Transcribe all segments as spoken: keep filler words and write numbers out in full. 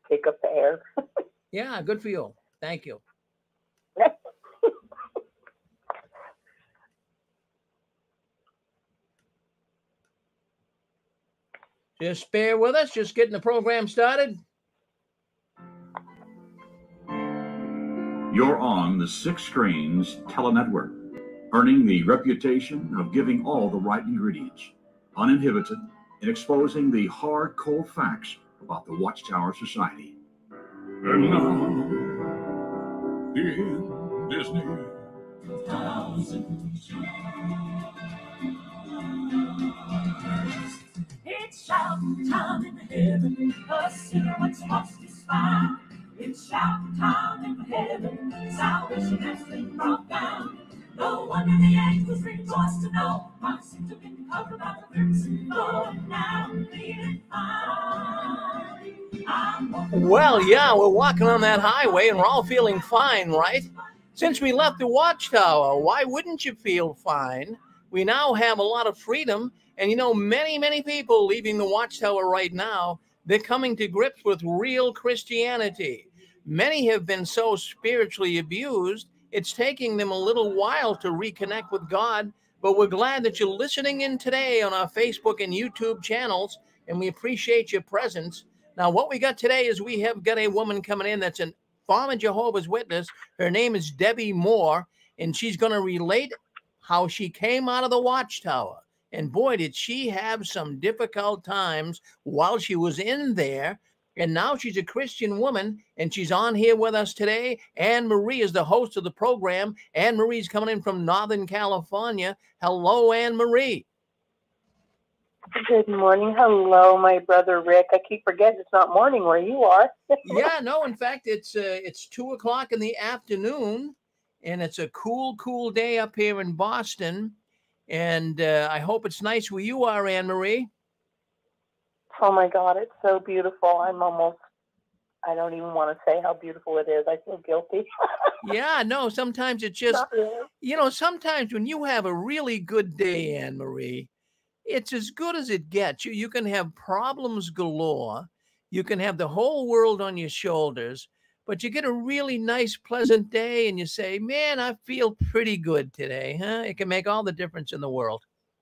take up the air. Yeah, good for you. Thank you. Just bear with us, just getting the program started. You're on the Six Screens Telenetwork, earning the reputation of giving all the right ingredients, uninhibited, in exposing the hard, cold facts about the Watchtower Society. And now, in Disney. It's shouting time in heaven, a sinner once lost his fire. It's shouting time in heaven, salvation has been brought down. No wonder the angels rejoice to know my sins have been covered by the crimson flow. Now I'm feeling fine. I'm Well, yeah, we're walking on that highway and we're all feeling fine, right? Since we left the Watchtower, why wouldn't you feel fine? We now have a lot of freedom. And, you know, many, many people leaving the Watchtower right now, they're coming to grips with real Christianity. Many have been so spiritually abused, it's taking them a little while to reconnect with God. But we're glad that you're listening in today on our Facebook and YouTube channels, and we appreciate your presence. Now, what we got today is we have got a woman coming in that's a former Jehovah's Witness. Her name is Debbie Moore, and she's going to relate how she came out of the Watchtower. And boy, did she have some difficult times while she was in there. And now she's a Christian woman, and she's on here with us today. Anne Marie is the host of the program. Anne Marie's coming in from Northern California. Hello, Anne Marie. Good morning. Hello, my brother Rick. I keep forgetting it's not morning where you are. Yeah, no, in fact, it's uh, it's two o'clock in the afternoon, and it's a cool, cool day up here in Boston. And uh, I hope it's nice where you are, Anne Marie. Oh, my God, it's so beautiful. I'm almost, I don't even want to say how beautiful it is. I feel guilty. Yeah, no, sometimes it's just, really. you know, sometimes when you have a really good day, Anne Marie, it's as good as it gets. You, you can have problems galore. You can have the whole world on your shoulders, but you get a really nice, pleasant day and you say, man, I feel pretty good today, huh? It can make all the difference in the world.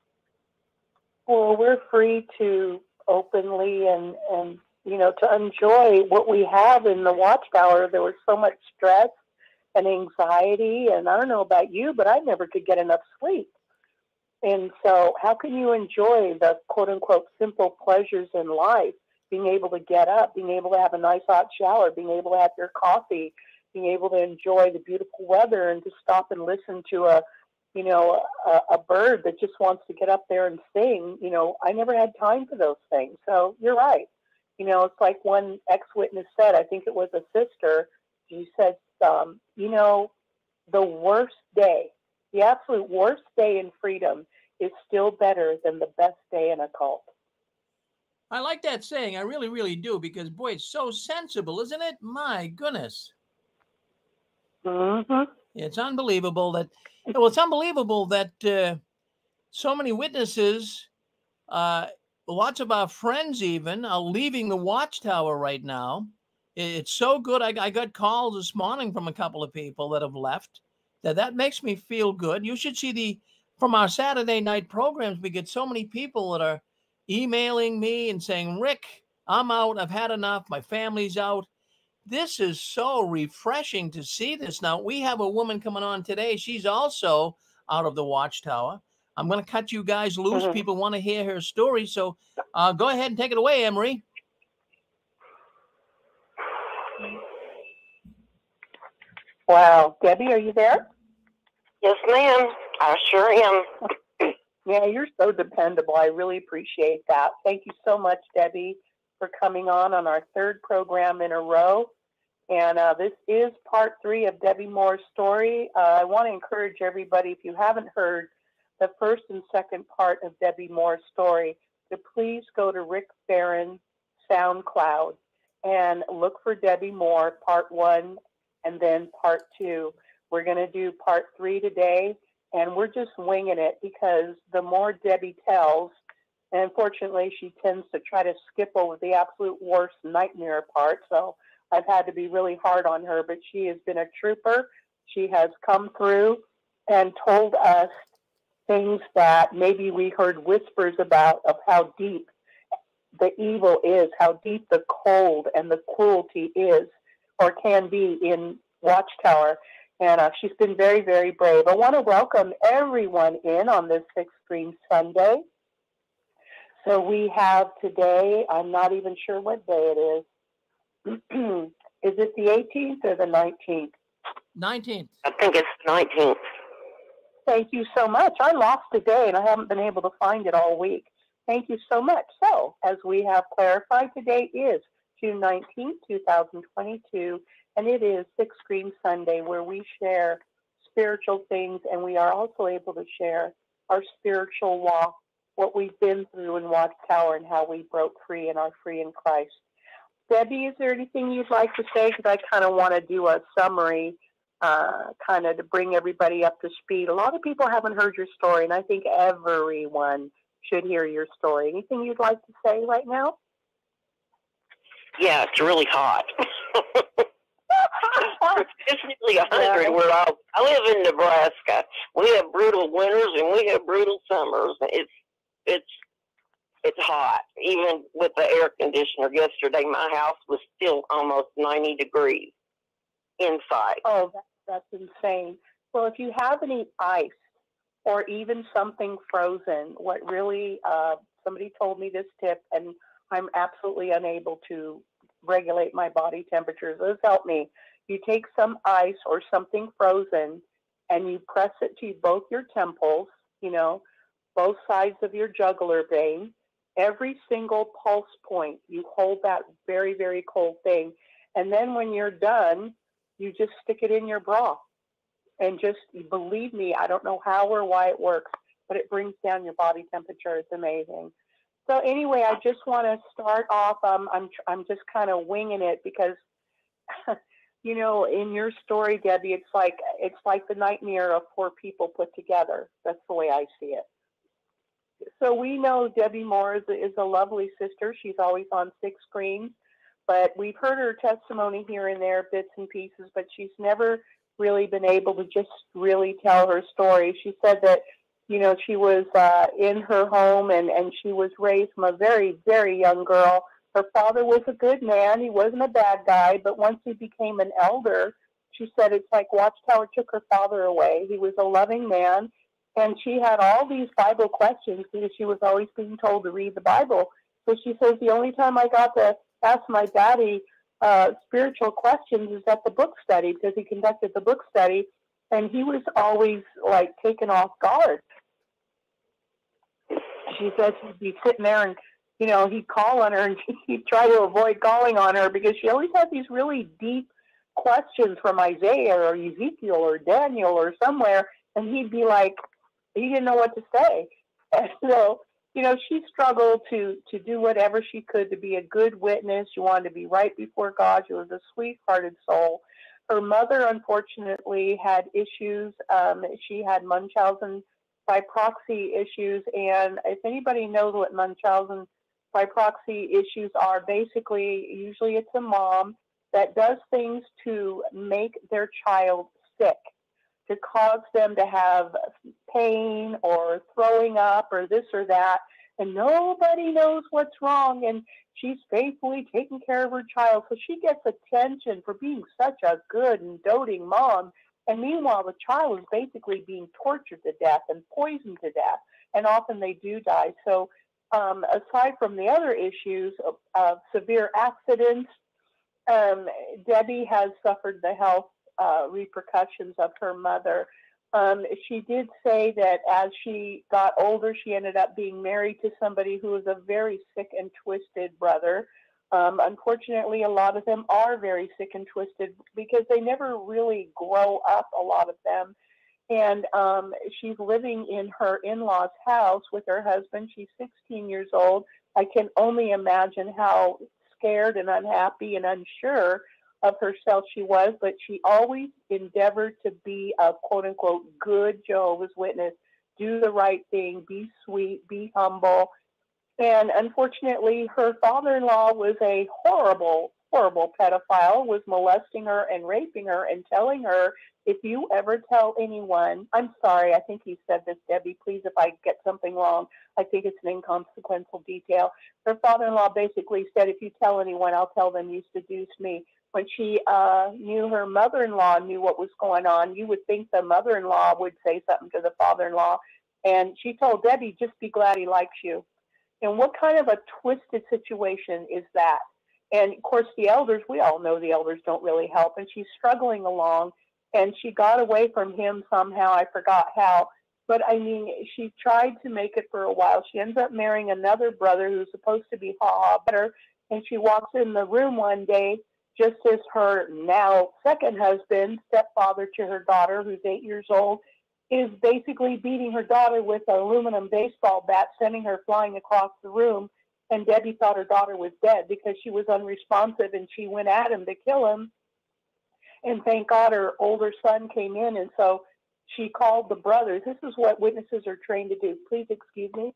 Well, we're free to openly and, and, you know, to enjoy what we have in the Watchtower. There was so much stress and anxiety, and I don't know about you, but I never could get enough sleep. And so how can you enjoy the quote-unquote simple pleasures in life? Being able to get up, being able to have a nice hot shower, being able to have your coffee, being able to enjoy the beautiful weather and to stop and listen to a, you know, a, a bird that just wants to get up there and sing. You know, I never had time for those things. So you're right. You know, it's like one ex-witness said, I think it was a sister, she said, um, you know, the worst day, the absolute worst day in freedom is still better than the best day in a cult. I like that saying. I really, really do, because, boy, it's so sensible, isn't it? My goodness. Mm-hmm. It's unbelievable that, well, it's unbelievable that uh, so many witnesses, uh, lots of our friends even, are leaving the Watchtower right now. It's so good. I, I got calls this morning from a couple of people that have left. That that makes me feel good. You should see the, from our Saturday night programs, we get so many people that are emailing me and saying, Rick, I'm out. I've had enough. My family's out. This is so refreshing to see this. Now, we have a woman coming on today. She's also out of the Watchtower. I'm going to cut you guys loose. Mm-hmm. People want to hear her story. So uh, go ahead and take it away, Emery. Wow. Debbie, are you there? Yes, ma'am. I sure am. Yeah, you're so dependable. I really appreciate that. Thank you so much, Debbie, for coming on on our third program in a row. And uh, this is part three of Debbie Moore's story. Uh, I want to encourage everybody, if you haven't heard the first and second part of Debbie Moore's story, to please go to Rick Barron SoundCloud and look for Debbie Moore, part one, and then part two. We're going to do part three today, and we're just winging it because the more Debbie tells, And unfortunately, she tends to try to skip over the absolute worst nightmare part. So I've had to be really hard on her, but she has been a trooper. She has come through and told us things that maybe we heard whispers about, of how deep the evil is, how deep the cold and the cruelty is or can be in Watchtower. And uh, she's been very, very brave. I want to welcome everyone in on this Sixth Screen Sunday. So we have today, I'm not even sure what day it is. Is it the eighteenth or the nineteenth? nineteenth. I think it's nineteenth. Thank you so much. I lost a day and I haven't been able to find it all week. Thank you so much. So, as we have clarified, today is June nineteenth, two thousand twenty-two, and it is Sixth Screen Sunday, where we share spiritual things, and we are also able to share our spiritual walk, what we've been through in Watchtower, and how we broke free and are free in Christ. Debbie, is there anything you'd like to say? Because I kind of want to do a summary, uh, kind of to bring everybody up to speed. A lot of people haven't heard your story, and I think everyone should hear your story. Anything you'd like to say right now? Yeah, it's really hot. It's nearly a hundred Yeah. where I, I live in Nebraska. We have brutal winters and we have brutal summers. It's it's it's hot. Even with the air conditioner yesterday, my house was still almost ninety degrees inside. Oh, that, that's insane. Well, if you have any ice or even something frozen, what really, uh, somebody told me this tip, and I'm absolutely unable to regulate my body temperature. This helped me. You take some ice or something frozen and you press it to both your temples, you know, both sides of your jugular vein. Every single pulse point, you hold that very, very cold thing. And then when you're done, you just stick it in your bra. And just believe me, I don't know how or why it works, but it brings down your body temperature. It's amazing. So anyway, I just want to start off. Um, I'm I'm just kind of winging it because, you know, in your story, Debbie, it's like it's like the nightmare of four people put together. That's the way I see it. So we know Debbie Moore is a, is a lovely sister. She's always on Six Screens, but we've heard her testimony here and there, bits and pieces, but she's never really been able to just really tell her story. She said that, you know, she was uh, in her home and, and she was raised from a very, very young girl. Her father was a good man. He wasn't a bad guy, but once he became an elder, she said it's like Watchtower took her father away. He was a loving man, and she had all these Bible questions because she was always being told to read the Bible. So she says the only time I got to ask my daddy uh, spiritual questions is at the book study, because he conducted the book study, and he was always like taken off guard. She says he'd be sitting there and, you know, he'd call on her and he'd try to avoid calling on her because she always had these really deep questions from Isaiah or Ezekiel or Daniel or somewhere, and he'd be like, he didn't know what to say. And so, you know, she struggled to to do whatever she could to be a good witness. She wanted to be right before God. She was a sweet-hearted soul. Her mother, unfortunately, had issues. Um, she had Munchausen by proxy issues, and if anybody knows what Munchausen by proxy issues are, basically, usually it's a mom that does things to make their child sick, to cause them to have pain or throwing up or this or that, and nobody knows what's wrong, and she's faithfully taking care of her child, so she gets attention for being such a good and doting mom. And meanwhile, the child is basically being tortured to death and poisoned to death, and often they do die. So um, aside from the other issues of, of severe accidents, um, Debbie has suffered the health uh, repercussions of her mother. Um, she did say that as she got older, she ended up being married to somebody who was a very sick and twisted brother. Um, unfortunately, a lot of them are very sick and twisted because they never really grow up, a lot of them. And um, she's living in her in-laws' house with her husband. She's sixteen years old. I can only imagine how scared and unhappy and unsure of herself she was, but she always endeavored to be a quote-unquote good Jehovah's Witness, do the right thing, be sweet, be humble. And unfortunately, her father-in-law was a horrible, horrible pedophile, was molesting her and raping her and telling her, if you ever tell anyone, I'm sorry, I think he said this, Debbie, please, if I get something wrong, I think it's an inconsequential detail. Her father-in-law basically said, if you tell anyone, I'll tell them you seduced me. When she uh, knew her mother-in-law knew what was going on, you would think the mother-in-law would say something to the father-in-law. And she told Debbie, just be glad he likes you. And what kind of a twisted situation is that? And of course, the elders, we all know the elders don't really help. And she's struggling along, and she got away from him somehow. I forgot how. But I mean, she tried to make it for a while. She ends up marrying another brother who's supposed to be ha-ha better. And she walks in the room one day, just as her now second husband, stepfather to her daughter, who's eight years old, is basically beating her daughter with an aluminum baseball bat, sending her flying across the room. And Debbie thought her daughter was dead because she was unresponsive, and she went at him to kill him. And thank God her older son came in, and so she called the brothers. This is what witnesses are trained to do. Please excuse me.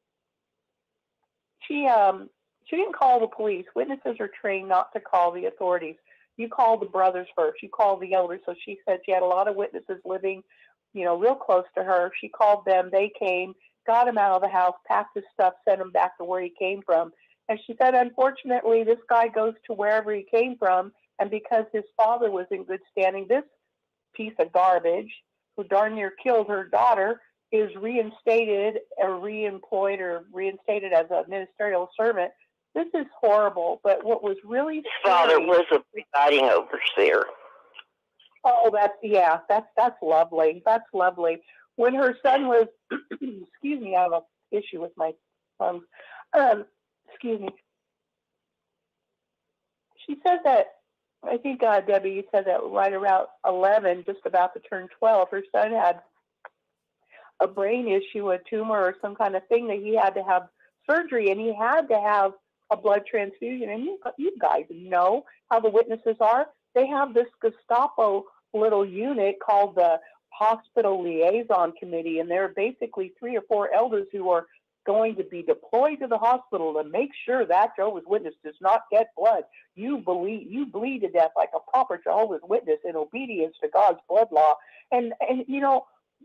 She um she didn't call the police. Witnesses are trained not to call the authorities. You call the brothers first. You call the elders. So she said she had a lot of witnesses living, you know, real close to her. She called them. They came, got him out of the house, packed his stuff, sent him back to where he came from. And she said, unfortunately, this guy goes to wherever he came from. And because his father was in good standing, this piece of garbage, who darn near killed her daughter, is reinstated or reemployed or reinstated as a ministerial servant. This is horrible. But what was really His father scary, was a presiding overseer. oh, that's, yeah, that's, that's lovely. That's lovely. When her son was, excuse me, I have an issue with my tongue. Um, excuse me. She said that, I think, uh, Debbie, you said that right around eleven, just about to turn twelve, her son had a brain issue, a tumor or some kind of thing that he had to have surgery, and he had to have a blood transfusion. And you, you guys know how the witnesses are. They have this Gestapo little unit called the Hospital Liaison Committee, and there are basically three or four elders who are going to be deployed to the hospital to make sure that Jehovah's Witness does not get blood. You believe you bleed to death like a proper Jehovah's Witness in obedience to God's blood law. And and you know,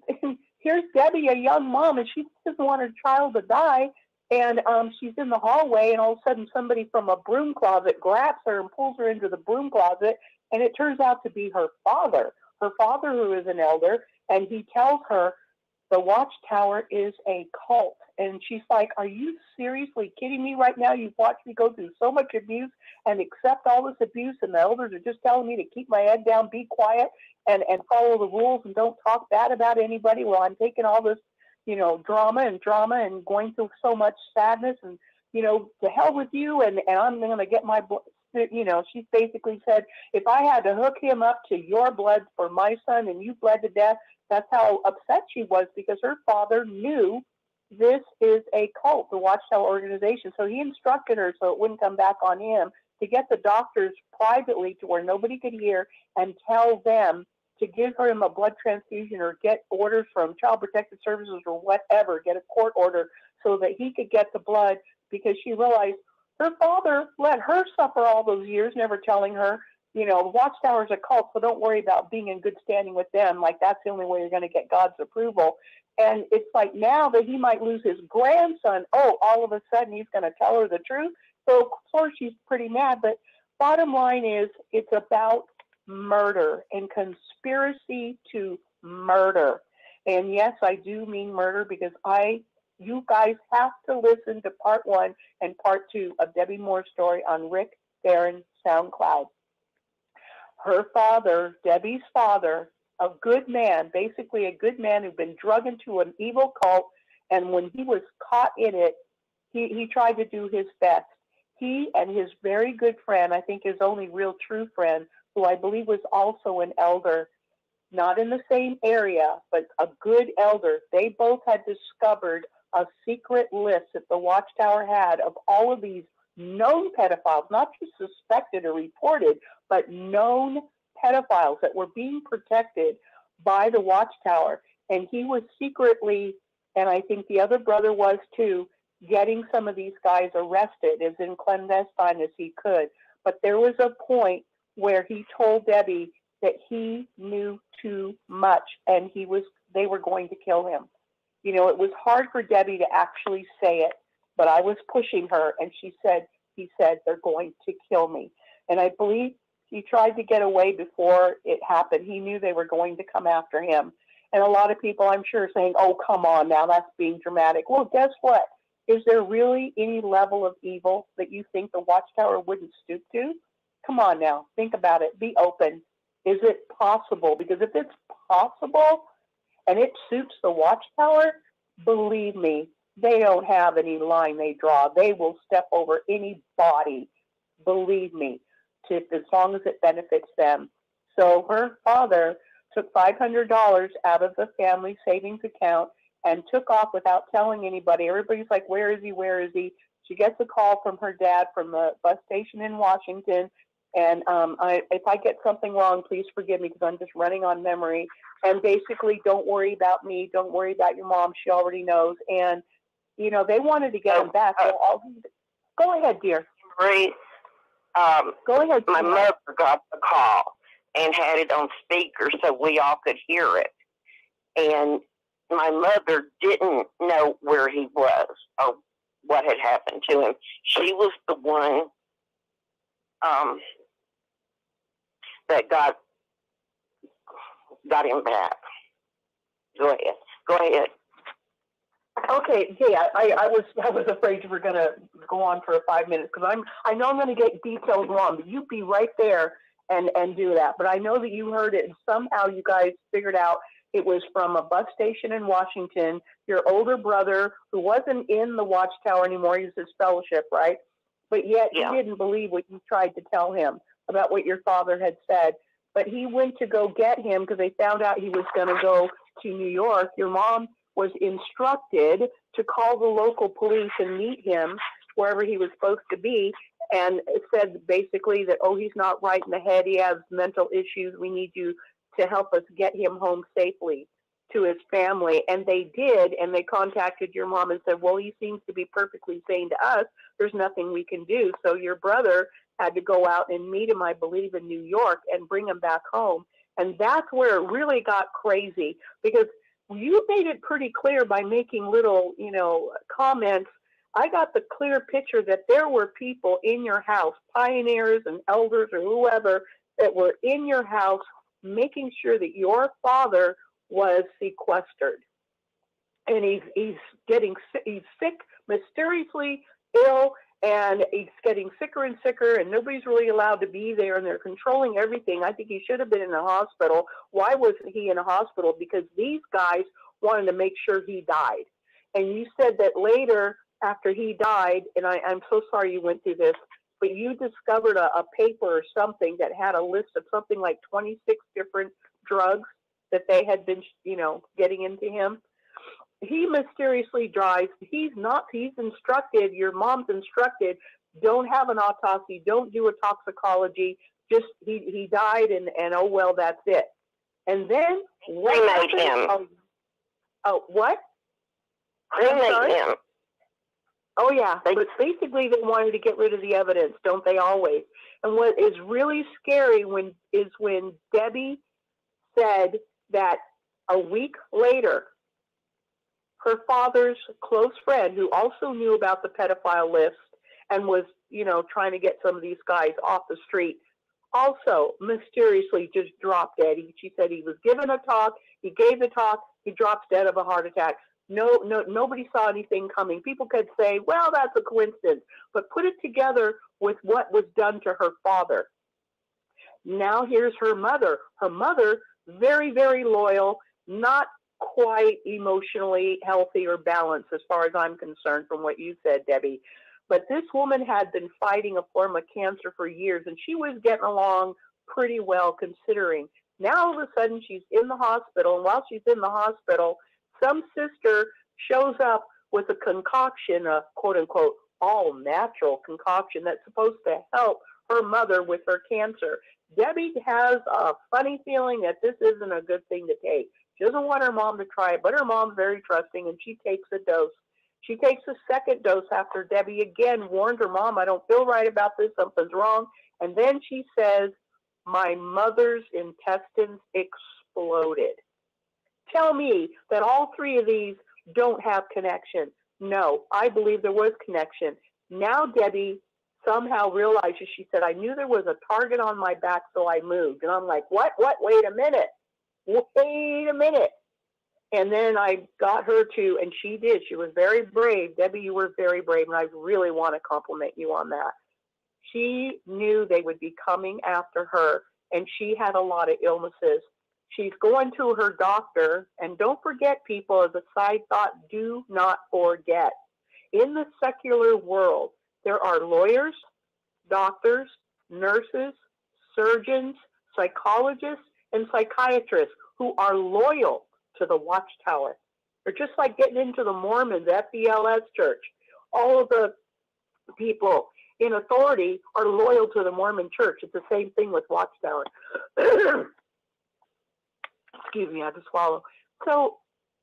here's Debbie, a young mom, and she doesn't want her child to die. And um, she's in the hallway, and all of a sudden somebody from a broom closet grabs her and pulls her into the broom closet, and it turns out to be her father, her father who is an elder, and he tells her the Watchtower is a cult. And she's like, are you seriously kidding me right now? You've watched me go through so much abuse and accept all this abuse, and the elders are just telling me to keep my head down, be quiet, and, and follow the rules and don't talk bad about anybody while I'm taking all this, you know, drama and drama and going through so much sadness, and, you know, to hell with you, and, and I'm going to get my blood. You know, she basically said, if I had to hook him up to your blood for my son and you bled to death, that's how upset she was, because her father knew this is a cult, the Watchtower organization. So he instructed her so it wouldn't come back on him to get the doctors privately to where nobody could hear and tell them to give him a blood transfusion or get orders from Child Protective Services or whatever, get a court order so that he could get the blood, because she realized her father let her suffer all those years, never telling her, you know, the Watchtower is a cult, so don't worry about being in good standing with them. Like, that's the only way you're going to get God's approval. And it's like now that he might lose his grandson, oh, all of a sudden he's going to tell her the truth. So, of course, she's pretty mad. But bottom line is, it's about murder and conspiracy to murder. And yes, I do mean murder, because I, you guys have to listen to part one and part two of Debbie Moore's story on Rick Barron SoundCloud. Her father, Debbie's father, a good man, basically a good man who'd been drugged into an evil cult, and when he was caught in it, he, he tried to do his best. He and his very good friend, I think his only real true friend, who I believe was also an elder, not in the same area, but a good elder, they both had discovered a secret list that the Watchtower had of all of these known pedophiles, not just suspected or reported, but known pedophiles that were being protected by the Watchtower. And he was secretly, and I think the other brother was too, getting some of these guys arrested as in clandestine as he could. But there was a point where he told Debbie that he knew too much and he was they were going to kill him. You know, it was hard for Debbie to actually say it, but I was pushing her, and she said, he said, they're going to kill me. And I believe he tried to get away before it happened. He knew they were going to come after him. And a lot of people, I'm sure, are saying, oh, come on now, that's being dramatic. Well, guess what? Is there really any level of evil that you think the Watchtower wouldn't stoop to? Come on now, think about it. Be open. Is it possible? Because if it's possible and it suits the Watchtower, believe me, they don't have any line they draw. They will step over any body, believe me, to, as long as it benefits them. So her father took five hundred dollars out of the family savings account and took off without telling anybody. Everybody's like, where is he? Where is he? She gets a call from her dad from the bus station in Washington. And um, I, if I get something wrong, please forgive me because I'm just running on memory. And basically, don't worry about me. Don't worry about your mom. She already knows. And, you know, they wanted to get him back. So I'll, go ahead, dear. Marie, um, go ahead. My mother got the call and had it on speaker so we all could hear it. And my mother didn't know where he was or what had happened to him. She was the one um, that got got him back. Go ahead. Go ahead. Okay, yeah, I, I was I was afraid you were going to go on for five minutes because I'm I know I'm going to get details wrong, but you be right there and and do that. But I know that you heard it and somehow you guys figured out it was from a bus station in Washington. Your older brother, who wasn't in the Watchtower anymore, he was his fellowship, right? But yet yeah. he didn't believe what you tried to tell him about what your father had said. But he went to go get him because they found out he was going to go to New York. Your mom was instructed to call the local police and meet him wherever he was supposed to be. And it said basically that, oh, he's not right in the head. He has mental issues. We need you to help us get him home safely to his family. And they did. And they contacted your mom and said, well, he seems to be perfectly sane to us. There's nothing we can do. So your brother had to go out and meet him, I believe, in New York and bring him back home. And that's where it really got crazy because you made it pretty clear by making little, you know, comments. I got the clear picture that there were people in your house, pioneers and elders or whoever, that were in your house making sure that your father was sequestered. And he's, he's getting he's sick, mysteriously ill, and he's getting sicker and sicker, and nobody's really allowed to be there, and they're controlling everything. I think he should have been in a hospital. Why wasn't he in a hospital? Because these guys wanted to make sure he died. And you said that later, after he died, and I, I'm so sorry you went through this, but you discovered a, a paper or something that had a list of something like twenty-six different drugs that they had been, you know, getting into him. He mysteriously dies. He's not, he's instructed, your mom's instructed, don't have an autopsy, don't do a toxicology, just, he, he died and, and oh, well, that's it. And then, what Cremate him. Oh, oh, what? Cremate him. Oh, yeah. But basically, they wanted to get rid of the evidence, don't they always? And what is really scary when is when Debbie said that a week later, her father's close friend, who also knew about the pedophile list and was, you know, trying to get some of these guys off the street, also mysteriously just dropped dead. He, she said he was given a talk, he gave the talk, he drops dead of a heart attack. No, no, nobody saw anything coming. People could say, well, that's a coincidence, but put it together with what was done to her father. Now here's her mother. Her mother, very, very loyal, not quite emotionally healthy or balanced as far as I'm concerned from what you said, Debbie. But this woman had been fighting a form of cancer for years, and she was getting along pretty well considering. Now all of a sudden she's in the hospital, and while she's in the hospital, some sister shows up with a concoction, a quote-unquote all-natural concoction that's supposed to help her mother with her cancer. Debbie has a funny feeling that this isn't a good thing to take. She doesn't want her mom to try it, but her mom's very trusting, and she takes a dose. She takes a second dose after Debbie again warned her, Mom, I don't feel right about this. Something's wrong. And then she says, my mother's intestines exploded. Tell me that all three of these don't have connection. No, I believe there was connection. Now Debbie somehow realizes, she said, I knew there was a target on my back, so I moved. And I'm like, what, what, wait a minute, wait a minute. And then I got her to, and she did, she was very brave. Debbie, you were very brave, and I really want to compliment you on that. She knew they would be coming after her, and she had a lot of illnesses. She's going to her doctor, and don't forget, people, as a side thought, do not forget. In the secular world, there are lawyers, doctors, nurses, surgeons, psychologists, and psychiatrists who are loyal to the Watchtower. They're just like getting into the Mormons, F B L S church. All of the people in authority are loyal to the Mormon church. It's the same thing with Watchtower. Excuse me, I had to swallow. So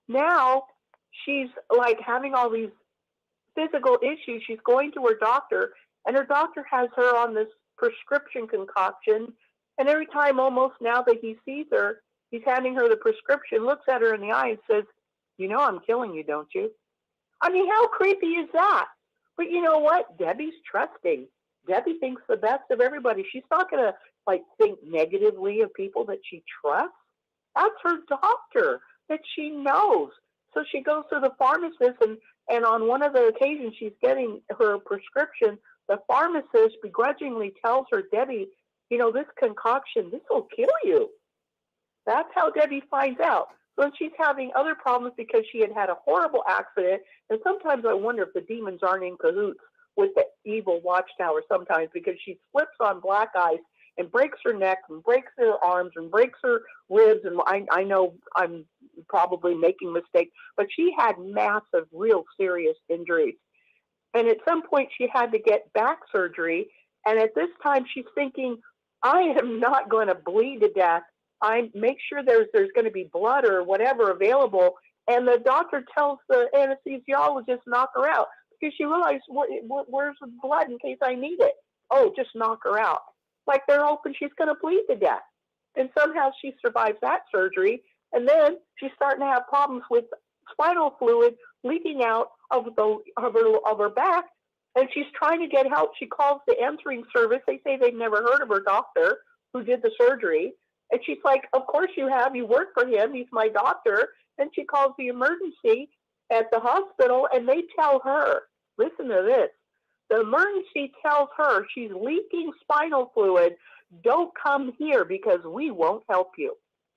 now she's like having all these physical issues. She's going to her doctor, and her doctor has her on this prescription concoction. And every time almost now that he sees her, he's handing her the prescription, looks at her in the eye and says, you know I'm killing you, don't you? I mean, how creepy is that? But you know what? Debbie's trusting. Debbie thinks the best of everybody. She's not going to like think negatively of people that she trusts. That's her doctor that she knows. So she goes to the pharmacist, and, and on one of the occasions she's getting her prescription, the pharmacist begrudgingly tells her, Debbie, you know, this concoction, this will kill you. That's how Debbie finds out. So she's having other problems because she had had a horrible accident. And sometimes I wonder if the demons aren't in cahoots with the evil Watchtower sometimes, because she slips on black ice and breaks her neck and breaks her arms and breaks her ribs. And I, I know I'm probably making mistakes, but she had massive, real serious injuries. And at some point she had to get back surgery. And at this time she's thinking, I am not going to bleed to death. I make sure there's there's going to be blood or whatever available. And the doctor tells the anesthesiologist, knock her out, because she realized, what, what, where's the blood in case I need it? Oh, just knock her out. Like they're hoping she's going to bleed to death. And somehow she survives that surgery. And then she's starting to have problems with spinal fluid leaking out of the of her, of her back. And she's trying to get help. She calls the answering service. They say they've never heard of her doctor who did the surgery. And she's like, of course you have. You work for him. He's my doctor. And she calls the emergency at the hospital, and they tell her, listen to this. The emergency tells her she's leaking spinal fluid. Don't come here because we won't help you.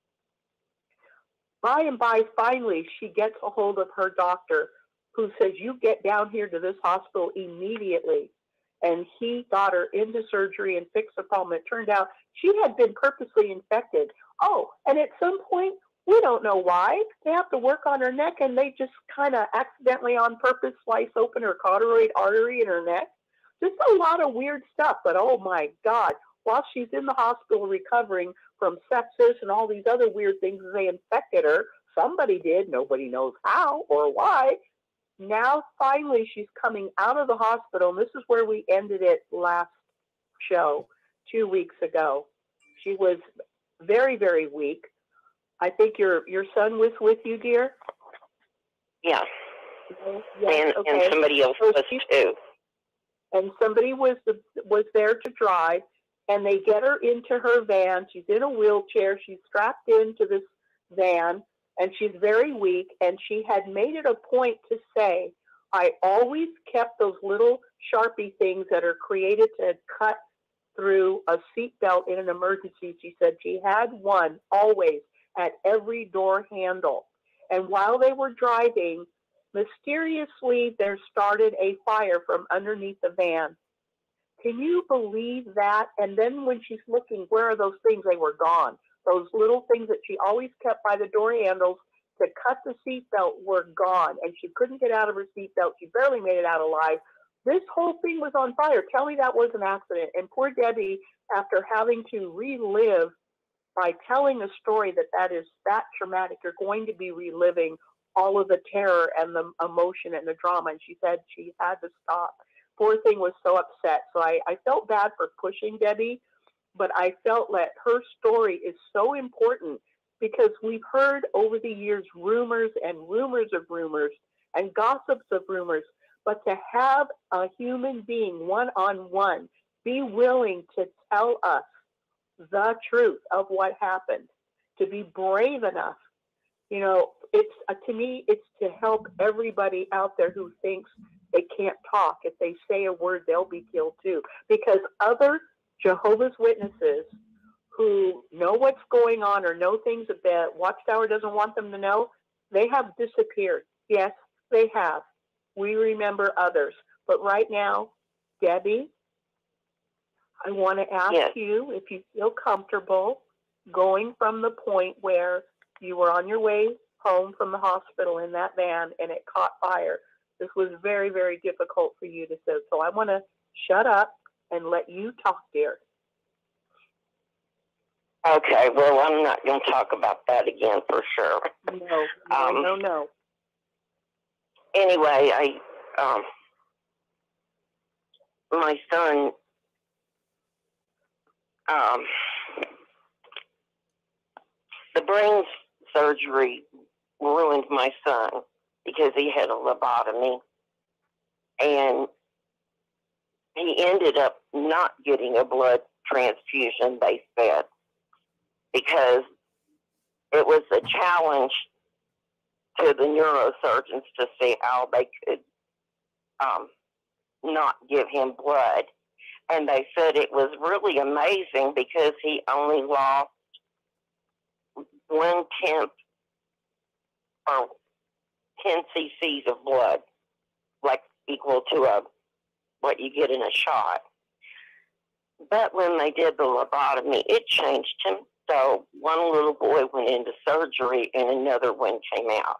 By and by, finally, she gets a hold of her doctor, who says, you get down here to this hospital immediately. And he got her into surgery and fixed the problem. It turned out she had been purposely infected. Oh, and at some point, we don't know why, they have to work on her neck, and they just kind of accidentally on purpose slice open her carotid artery in her neck. Just a lot of weird stuff. But oh my God, while she's in the hospital recovering from sepsis and all these other weird things, they infected her. Somebody did. Nobody knows how or why. Now, finally, she's coming out of the hospital, and this is where we ended it last show, two weeks ago. She was very, very weak. I think your your son was with you, dear? Yeah. Yes, and, okay. and somebody else so was she, too. And somebody was was there to drive, and they get her into her van. She's in a wheelchair. She's strapped into this van, and she's very weak. And she had made it a point to say, I always kept those little Sharpie things that are created to cut through a seatbelt in an emergency. She said she had one always at every door handle. And while they were driving, mysteriously there started a fire from underneath the van. Can you believe that? And then when she's looking, where are those things? They were gone. Those little things that she always kept by the door handles to cut the seatbelt were gone. And she couldn't get out of her seatbelt. She barely made it out alive. This whole thing was on fire. Tell me that was an accident. And poor Debbie, after having to relive by telling a story that that is that traumatic, you're going to be reliving all of the terror and the emotion and the drama. And she said she had to stop. Poor thing was so upset. So I, I felt bad for pushing Debbie, but I felt that her story is so important because we've heard over the years rumors and rumors of rumors and gossips of rumors, but to have a human being one-on-one be willing to tell us the truth of what happened, to be brave enough, you know, it's uh, to me, it's to help everybody out there who thinks they can't talk. If they say a word, they'll be killed too. Because other Jehovah's Witnesses who know what's going on or know things that the Watchtower doesn't want them to know, they have disappeared. Yes, they have. We remember others. But right now, Debbie, I want to ask Yes. you if you feel comfortable going from the point where you were on your way home from the hospital in that van and it caught fire. This was very, very difficult for you to say. So I want to shut up and let you talk, dear. Okay, well, I'm not going to talk about that again for sure. No, no, Um, no, no. Anyway, I, um, my son, um, the brain surgery ruined my son because he had a lobotomy, and he ended up not getting a blood transfusion, they said, because it was a challenge to the neurosurgeons to see how they could um, not give him blood. And they said it was really amazing because he only lost one tenth or ten cc's of blood, like equal to a what you get in a shot. But when they did the lobotomy, it changed him. So one little boy went into surgery and another one came out.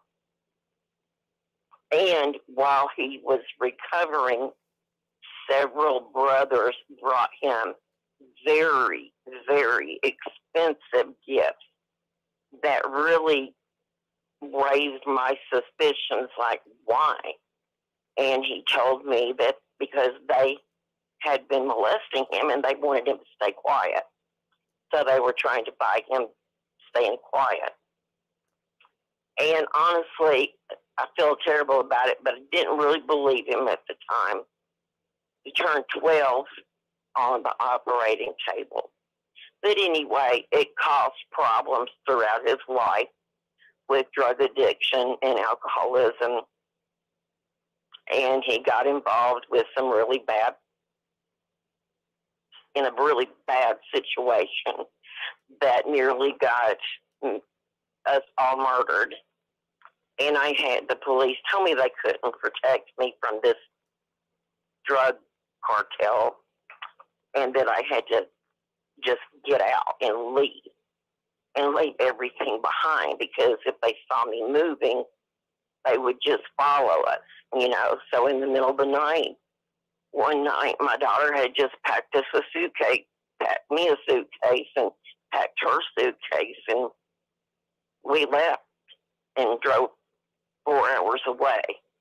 And while he was recovering, several brothers brought him very, very expensive gifts that really raised my suspicions, like, why? And he told me that because they had been molesting him and they wanted him to stay quiet. So they were trying to buy him staying quiet. And honestly, I feel terrible about it, but I didn't really believe him at the time. He turned twelve on the operating table. But anyway, it caused problems throughout his life with drug addiction and alcoholism. And he got involved with some really bad, in a really bad situation that nearly got us all murdered. And I had the police tell me they couldn't protect me from this drug cartel and that I had to just get out and leave and leave everything behind, because if they saw me moving, they would just follow us, you know. So in the middle of the night, one night, my daughter had just packed us a suitcase, packed me a suitcase, and packed her suitcase, and we left and drove four hours away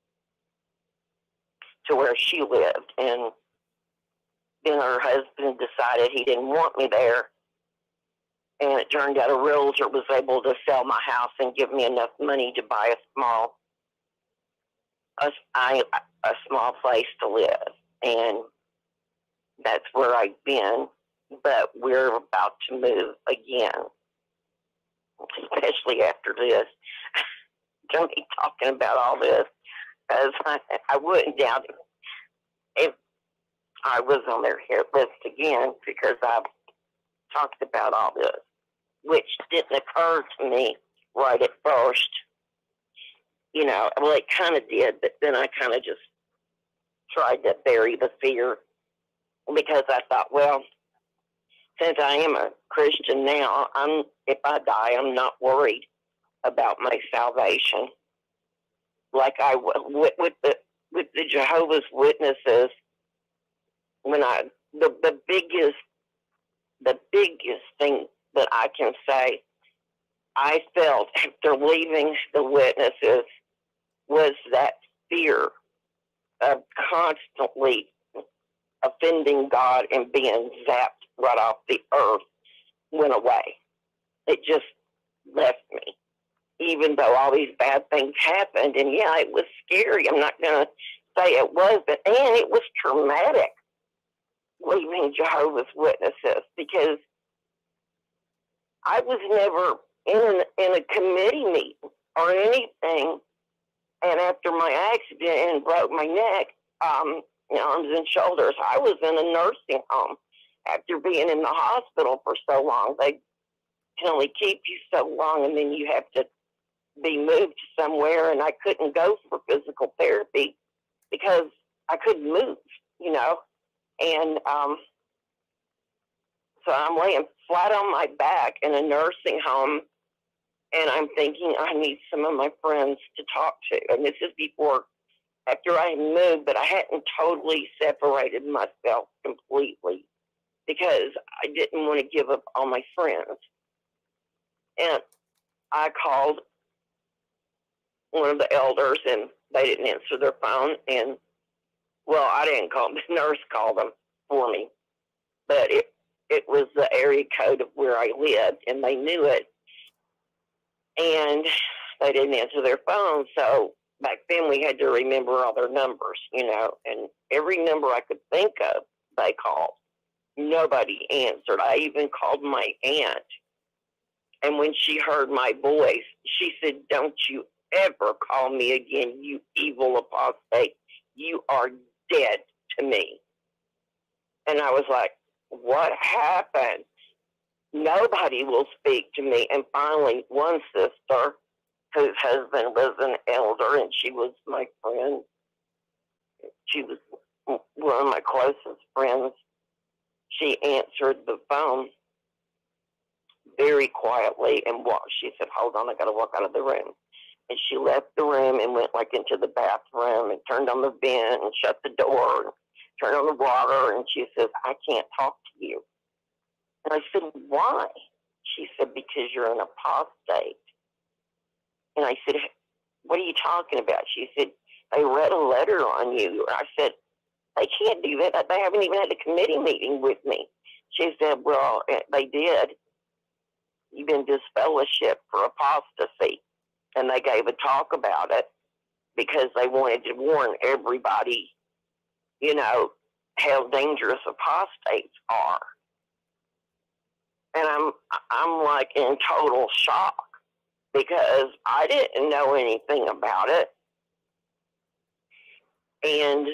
to where she lived. And then her husband decided he didn't want me there, and it turned out a realtor was able to sell my house and give me enough money to buy a small, a, I, a small place to live. And that's where I've been, but we're about to move again, especially after this. Don't be talking about all this, because I, I wouldn't doubt it if I was on their hit list again, because I've talked about all this, which didn't occur to me right at first. You know, well, it kind of did, but then I kind of just tried to bury the fear, because I thought, well, since I am a Christian now, I'm if I die, I'm not worried about my salvation. Like I with, with the with the Jehovah's Witnesses, when I the the biggest the biggest thing that I can say, I felt after leaving the Witnesses was that fear of constantly offending God and being zapped right off the earth went away. It just left me. Even though all these bad things happened, and yeah, it was scary. I'm not going to say it was, but and it was traumatic leaving Jehovah's Witnesses, because I was never in an, in a committee meeting or anything. And after my accident and broke my neck, um, arms and shoulders, I was in a nursing home. After being in the hospital for so long, they can only keep you so long, and then you have to be moved somewhere. And I couldn't go for physical therapy because I couldn't move, you know. And um, so I'm laying flat on my back in a nursing home, and I'm thinking I need some of my friends to talk to. And this is before, after I moved, but I hadn't totally separated myself completely because I didn't want to give up all my friends. And I called one of the elders, and they didn't answer their phone. And, well, I didn't call them. The nurse called them for me. But it, it was the area code of where I lived, and they knew it. And they didn't answer their phone. So back then we had to remember all their numbers, you know. And every number I could think of, they called. Nobody answered. I even called my aunt. And when she heard my voice, she said, "Don't you ever call me again, you evil apostate. You are dead to me." And I was like, what happened? Nobody will speak to me. And finally, one sister, whose husband was an elder, and she was my friend. She was one of my closest friends. She answered the phone very quietly and walked. She said, "Hold on, I got to walk out of the room." And she left the room and went like into the bathroom and turned on the vent and shut the door and turned on the water. And she says, "I can't talk to you." And I said, "Why?" She said, "Because you're an apostate." And I said, "What are you talking about?" She said, "They read a letter on you." And I said, "They can't do that. They haven't even had a committee meeting with me." She said, "Well, they did. You've been disfellowshipped for apostasy." And they gave a talk about it because they wanted to warn everybody, you know, how dangerous apostates are. And I'm, I'm like in total shock because I didn't know anything about it. And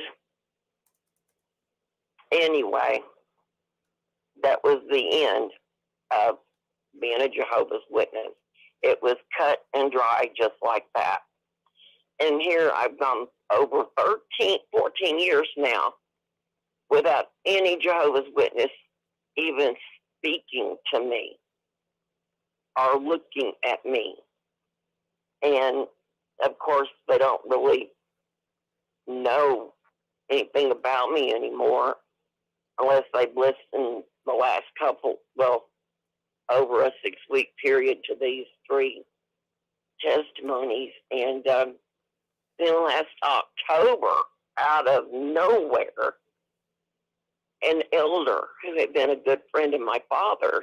anyway, that was the end of being a Jehovah's Witness. It was cut and dry just like that. And here I've gone over thirteen, fourteen years now without any Jehovah's Witness even speaking to me or looking at me. And of course, they don't really know anything about me anymore unless they've listened the last couple, well, over a six-week period to these three testimonies. And um, then last October, out of nowhere, an elder who had been a good friend of my father's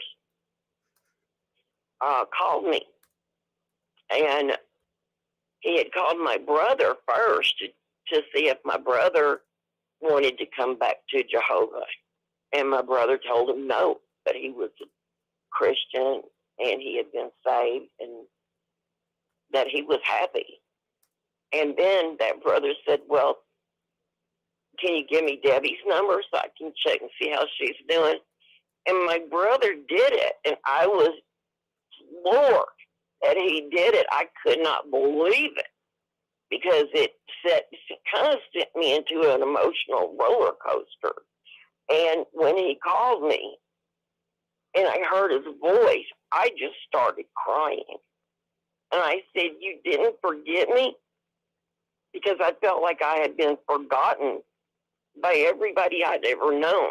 uh, called me. And he had called my brother first to, to see if my brother wanted to come back to Jehovah. And my brother told him no, that he was a Christian and he had been saved and that he was happy. And then that brother said, "Well, can you give me Debbie's number so I can check and see how she's doing?" And my brother did it, and I was floored that he did it. I could not believe it because it set, it kind of sent me into an emotional roller coaster. And when he called me and I heard his voice, I just started crying. And I said, "You didn't forget me?" Because I felt like I had been forgotten by everybody I'd ever known.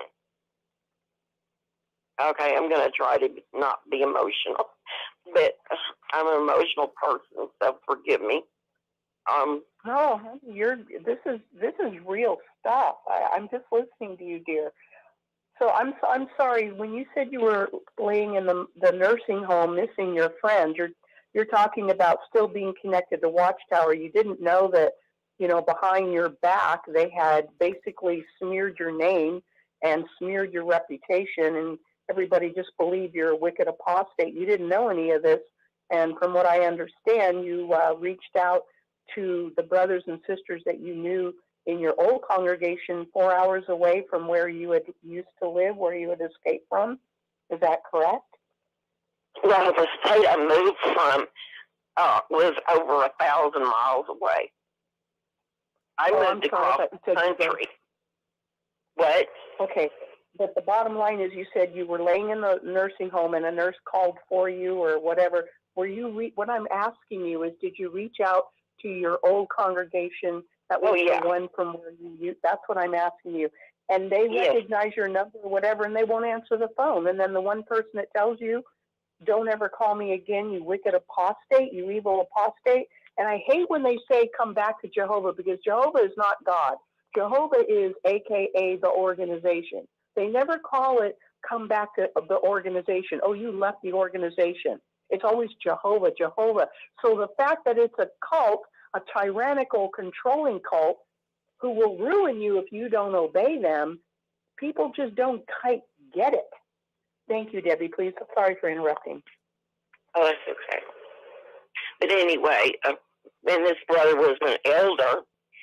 Okay, I'm going to try to not be emotional, but I'm an emotional person, so forgive me. Um, No, you're. This is this is real stuff. I, I'm just listening to you, dear. So I'm I'm sorry. When you said you were laying in the the nursing home, missing your friends, you're you're talking about still being connected to Watchtower. You didn't know that, you know, behind your back they had basically smeared your name and smeared your reputation, and everybody just believed you're a wicked apostate. You didn't know any of this, and from what I understand, you uh, reached out to the brothers and sisters that you knew in your old congregation four hours away from where you had used to live, where you had escaped from. Is that correct? well, the state I moved from uh, was over a thousand miles away. I Oh, I'm moved sorry, I across thought you the said you were- country. What? Okay, but the bottom line is you said you were laying in the nursing home and a nurse called for you or whatever. Were you, re- what I'm asking you is, did you reach out to your old congregation that was Oh, yeah. the one from where you, you, that's what I'm asking you. And they Yes. recognize your number or whatever, and they won't answer the phone. And then the one person that tells you, don't ever call me again, you wicked apostate, you evil apostate. And I hate when they say come back to Jehovah, because Jehovah is not God. Jehovah is A K A the organization. They never call it come back to the organization. Oh, you left the organization. It's always Jehovah, Jehovah. So the fact that it's a cult, a tyrannical, controlling cult, who will ruin you if you don't obey them, people just don't quite get it. Thank you, Debbie. Please, sorry for interrupting. Oh, that's okay. But anyway, uh, and this brother was an elder,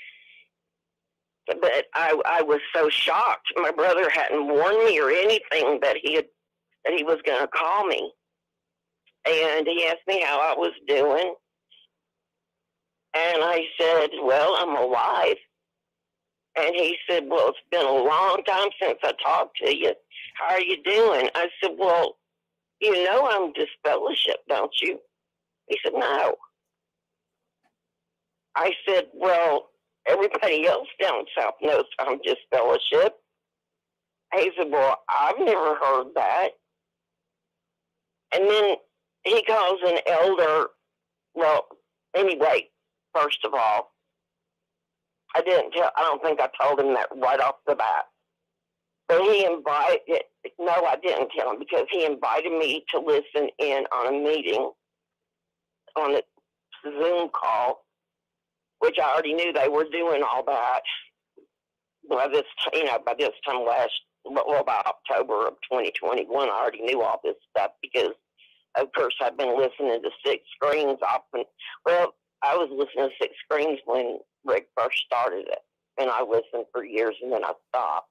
but I I was so shocked. My brother hadn't warned me or anything that he had that he was going to call me, and he asked me how I was doing, and I said, "Well, I'm alive." And he said, "Well, it's been a long time since I talked to you. How are you doing?" I said, "Well, you know I'm disfellowship, don't you?" He said, "No." I said, "Well, everybody else down south knows I'm disfellowship." He said, "Well, I've never heard that." And then he calls an elder. Well, anyway, first of all, I didn't tell, I don't think I told him that right off the bat. But he invited, no, I didn't tell him, because he invited me to listen in on a meeting, on a Zoom call, which I already knew they were doing all that by this, you know, by this time last, well, by October of twenty twenty-one, I already knew all this stuff because, of course, I've been listening to Six Screens often. Well, I was listening to Six Screens when Rick first started it, and I listened for years, and then I stopped.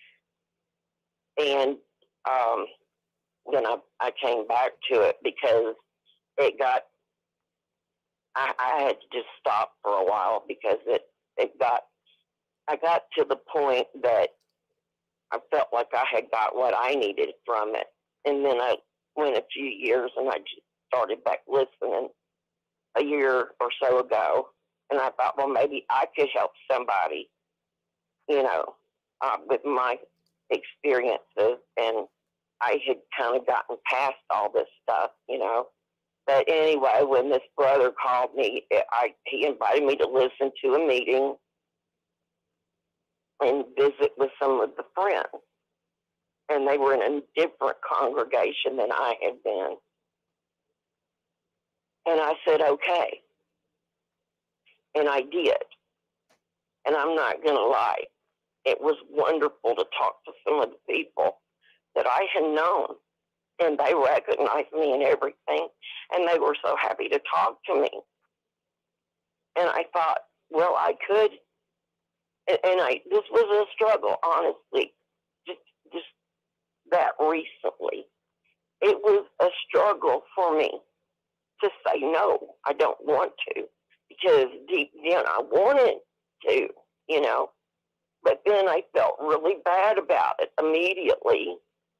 And um, then I, I came back to it because it got, I, I had to just stop for a while because it, it got, I got to the point that I felt like I had got what I needed from it. And then I went a few years and I just started back listening a year or so ago. And I thought, well, maybe I could help somebody, you know, uh, with my experiences. And I had kind of gotten past all this stuff, you know. But anyway, when this brother called me, I, he invited me to listen to a meeting and visit with some of the friends. And they were in a different congregation than I had been. And I said, okay. And I did. And I'm not going to lie. It was wonderful to talk to some of the people that I had known. And they recognized me and everything. And they were so happy to talk to me. And I thought, well, I could. And I, this was a struggle, honestly. Just, just that recently. It was a struggle for me to say, no, I don't want to. Because deep down I wanted to, you know. But then I felt really bad about it immediately.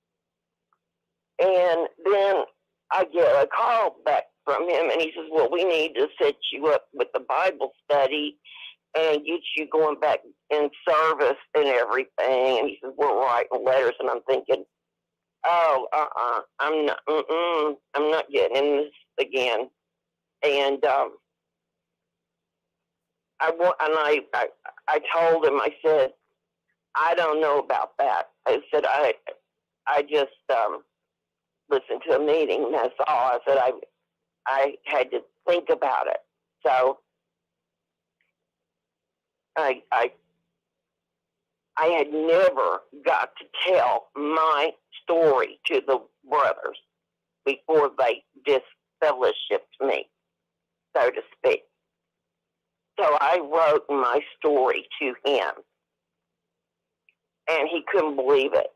And then I get a call back from him, and he says, well, we need to set you up with the Bible study and get you going back in service and everything. And he says, we're writing letters. And I'm thinking, oh, uh-uh, I'm not, mm-mm, I'm not getting in this again. And um, I want, and I, I, I told him, I said, I don't know about that. I said, I, I just um, listened to a meeting. That's all. I said, I, I had to think about it. So I, I, I had never got to tell my story to the brothers before they disfellowshipped me, so to speak. So I wrote my story to him, and he couldn't believe it.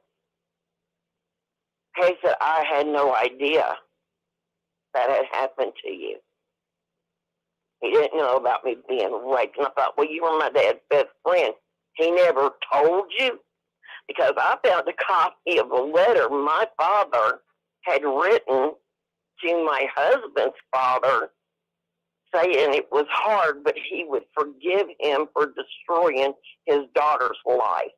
He said, I had no idea that had happened to you. He didn't know about me being raped. And I thought, well, you were my dad's best friend. He never told you? Because I found a copy of a letter my father had written to my husband's father, saying it was hard, but he would forgive him for destroying his daughter's life.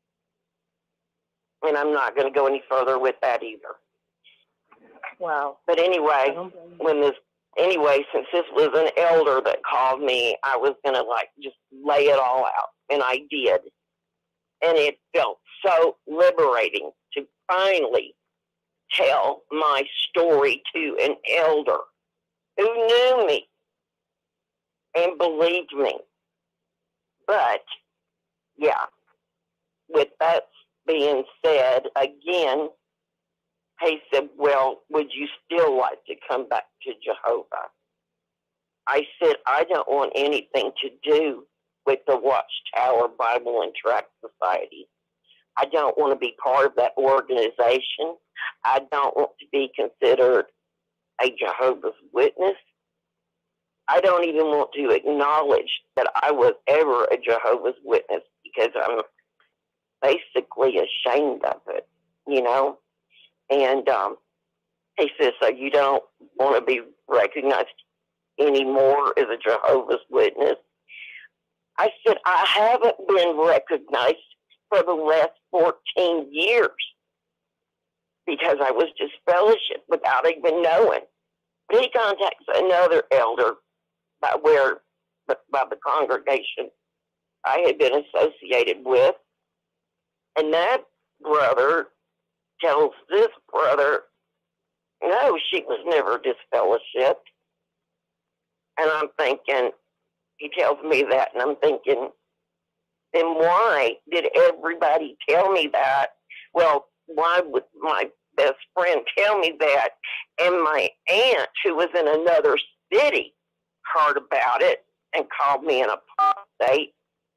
And I'm not going to go any further with that either. Wow. But anyway, when this, anyway, since this was an elder that called me, I was going to like just lay it all out. And I did. And it felt so liberating to finally tell my story to an elder who knew me and believed me. But, yeah, with that being said, again, he said, well, would you still like to come back to Jehovah? I said, I don't want anything to do with the Watchtower Bible and Tract Society. I don't want to be part of that organization. I don't want to be considered a Jehovah's Witness. I don't even want to acknowledge that I was ever a Jehovah's Witness because I'm basically ashamed of it, you know? And um, he says, so you don't want to be recognized anymore as a Jehovah's Witness? I said, I haven't been recognized for the last fourteen years because I was disfellowshipped without even knowing. But he contacts another elder by where, by the congregation I had been associated with. And that brother tells this brother, no, she was never disfellowshipped. And I'm thinking, he tells me that, and I'm thinking, then why did everybody tell me that? Well, why would my best friend tell me that? And my aunt, who was in another city, heard about it and called me an apostate.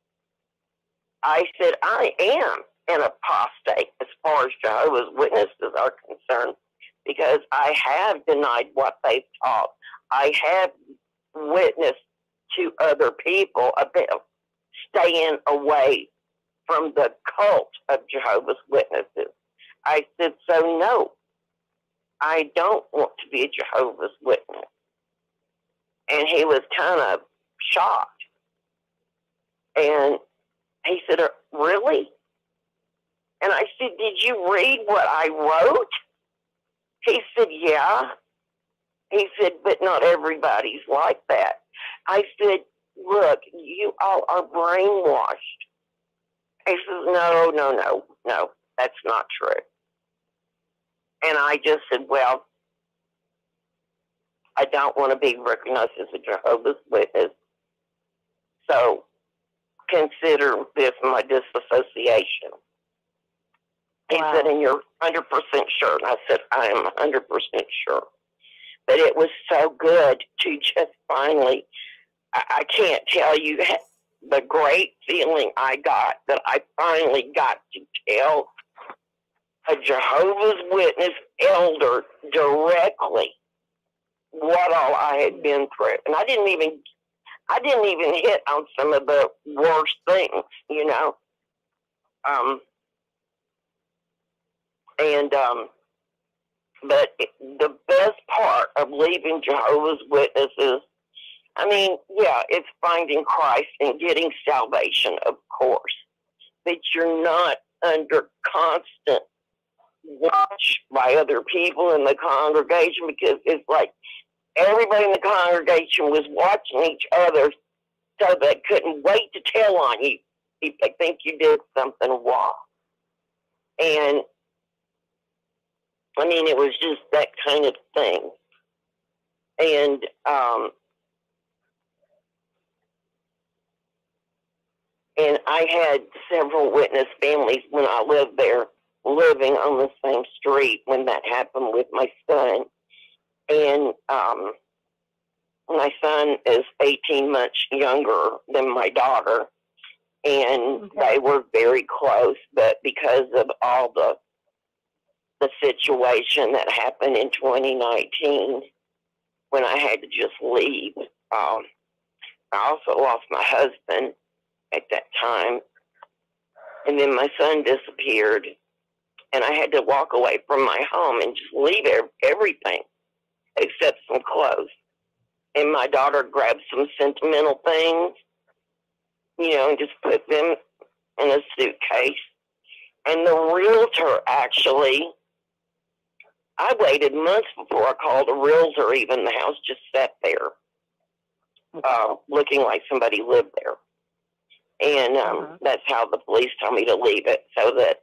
I said, I am an apostate as far as Jehovah's Witnesses are concerned because I have denied what they've taught. I have witnessed to other people about staying away from the cult of Jehovah's Witnesses. I said, so no, I don't want to be a Jehovah's Witness. And he was kind of shocked. And he said, really? And I said, did you read what I wrote? He said, yeah. He said, but not everybody's like that. I said, look, you all are brainwashed. He says, no, no, no, no, that's not true. And I just said, well, I don't want to be recognized as a Jehovah's Witness. So consider this my disassociation. He Wow. said, and you're one hundred percent sure? And I said, I am one hundred percent sure. But it was so good to just finally, I, I can't tell you the great feeling I got that I finally got to tell a Jehovah's Witness elder directly what all I had been through. And I didn't even, I didn't even hit on some of the worst things, you know. Um, and, um, but the best part of leaving Jehovah's Witnesses, I mean, yeah, it's finding Christ and getting salvation, of course. But you're not under constant watch by other people in the congregation because it's like everybody in the congregation was watching each other so they couldn't wait to tell on you if they think you did something wrong. And I mean, it was just that kind of thing. And um, and I had several witness families when I lived there, living on the same street when that happened with my son. And um, my son is eighteen months younger than my daughter, and Okay. they were very close. But because of all the the situation that happened in twenty nineteen, when I had to just leave, um, I also lost my husband at that time, and then my son disappeared, and I had to walk away from my home and just leave ev- everything except some clothes. And my daughter grabbed some sentimental things, you know, and just put them in a suitcase. And the realtor actually, I waited months before I called a realtor even. The house just sat there, uh, looking like somebody lived there. And um, Mhm. that's how the police told me to leave it, so that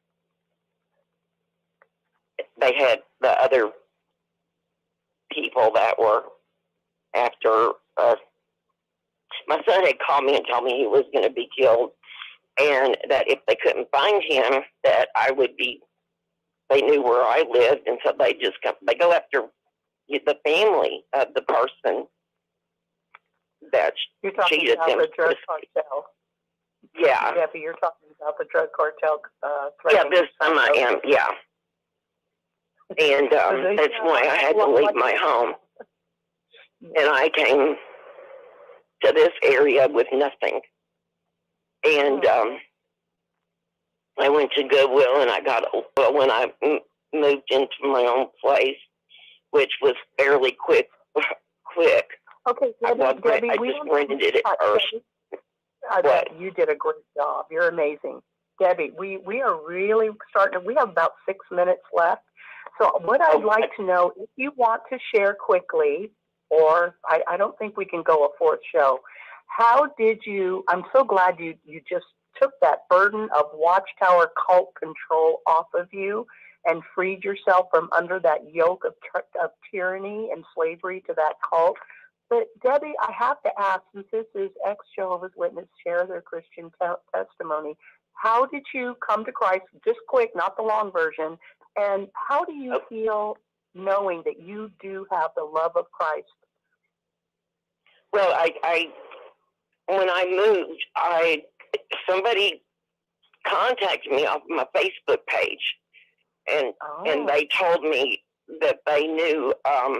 they had the other people that were after us. My son had called me and told me he was going to be killed, and that if they couldn't find him, that I would be, they knew where I lived, and so they just come, they go after the family of the person that You're talking cheated about them. the drug cartel. Yeah. Debbie, you're talking about the drug cartel uh, Yeah, threatening. this time I am, yeah. And um, So they- that's why I had to leave my home. And I came to this area with nothing. And um, I went to Goodwill, and I got, well, when I m- moved into my own place, which was fairly quick, quick, Okay, I, Debbie, was, Debbie, I we just don't rented it at first. I What? bet you did a great job. You're amazing. Debbie, we, we are really starting, we have about six minutes left. So what I'd Okay. like to know, if you want to share quickly, or I, I don't think we can go a fourth show, how did you, I'm so glad you, you just took that burden of Watchtower cult control off of you and freed yourself from under that yoke of, of tyranny and slavery to that cult. But Debbie, I have to ask, since this is ex-Jehovah's Witness share their Christian te- testimony, how did you come to Christ? Just quick, not the long version. And how do you feel knowing that you do have the love of Christ? Well, I, I when I moved, I somebody contacted me off my Facebook page, and Oh. and they told me that they knew um,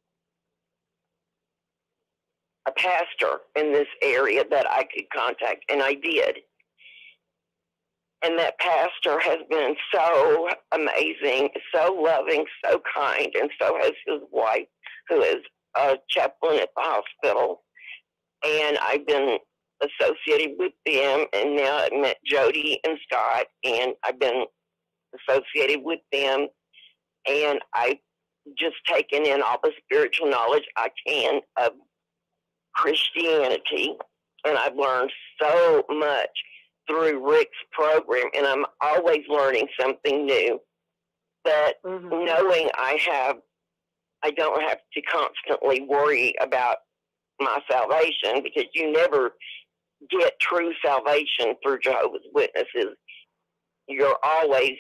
a pastor in this area that I could contact, and I did. And that pastor has been so amazing, so loving, so kind, and so has his wife, who is a chaplain at the hospital. And I've been associated with them, and now I met Jody and Scott, and I've been associated with them, and I've just taken in all the spiritual knowledge I can of Christianity, and I've learned so much through Rick's program, and I'm always learning something new. But Mm-hmm. knowing I have, I don't have to constantly worry about my salvation, because you never get true salvation through Jehovah's Witnesses. You're always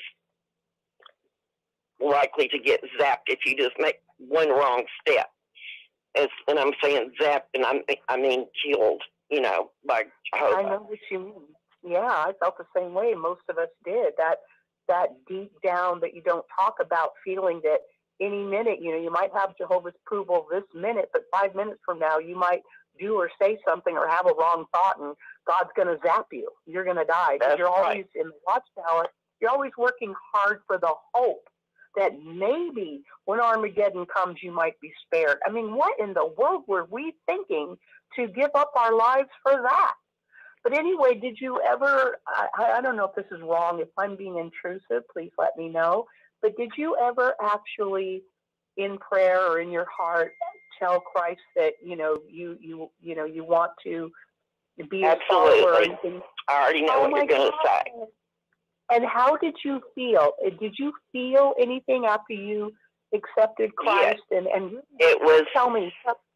likely to get zapped if you just make one wrong step. As, and I'm saying zapped, and I'm, I mean killed, you know, by Jehovah. I know what you mean. Yeah, I felt the same way. Most of us did. That that deep down that you don't talk about feeling that any minute, you know, you might have Jehovah's approval this minute, but five minutes from now you might do or say something or have a wrong thought, and God's going to zap you. You're going to die. That's you're right. always in the Watchtower. You're always working hard for the hope that maybe when Armageddon comes, you might be spared. I mean, what in the world were we thinking to give up our lives for that? But anyway, did you ever, I, I don't know if this is wrong, if I'm being intrusive, please let me know, but did you ever actually in prayer or in your heart tell Christ that, you know, you, you, you know, you want to be a follower or anything. I already know oh what you're going to say. And how did you feel? Did you feel anything after you accepted Christ? Yes. And, and it was tell me.